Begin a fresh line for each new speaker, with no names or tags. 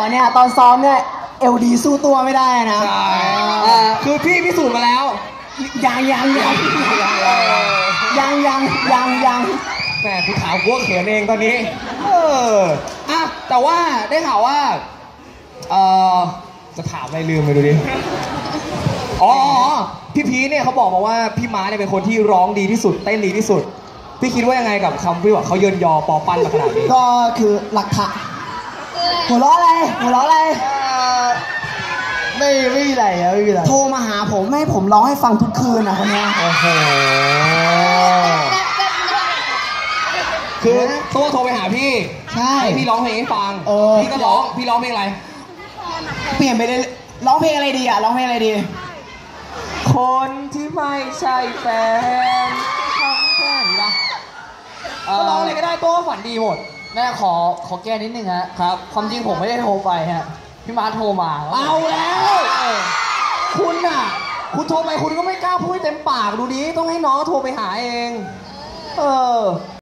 บอกเนี่ยตอนซ้อมเนี่ยเอลดีสู้ตัวไม่ได้นะ
ใช่คือพี่พิสูจน์มาแล้ว
ยัง
แหมคุณถามกูเขินเองตอนนี้อ่ะแต่ว่าได้ข่าวว่าจะถามอะไรลืมไปดูดิอ๋อพี่พีเนี่ยเขาบอกมาว่าพี่ม้าเนี่ยเป็นคนที่ร้องดีที่สุดเต้นดีที่สุดพี่คิดว่ายังไงกับคำที่ว่าเขาเยินยอปอปั้นมาขนาดนี้
ก็คือหลักฐานหัวเราะอะไรไม่มีอะไรอะไม่มีอะไรโทรมาหาผมให้ผมร้องให้ฟังทุกคืนนะคนนี้
โอ้โหคือตัวโทรไปหาพี่
ใช่
พี่ร้องเพลงให้ฟังพี่ก็ร้องพี่ร้องเพลงอะไร
เปลี่ยนไปเลยร้องเพลงอะไรดีอะร้องเพลงอะไรดี
คนที่ไม่ใช่แฟนทำแค่นี้ปะก็ร้องอะไรก็ได้ตัวฝันดีหมด
แม่ขอแก้นิดนึงฮะครับความจริงผมไม่ได้โทรไปฮะพี่มาร์ทโทรมา
เอาแล้วคุณน่ะคุณโทรไปคุณก็ไม่กล้าพูดเต็มปากดูดิต้องให้น้องโทรไปหาเอง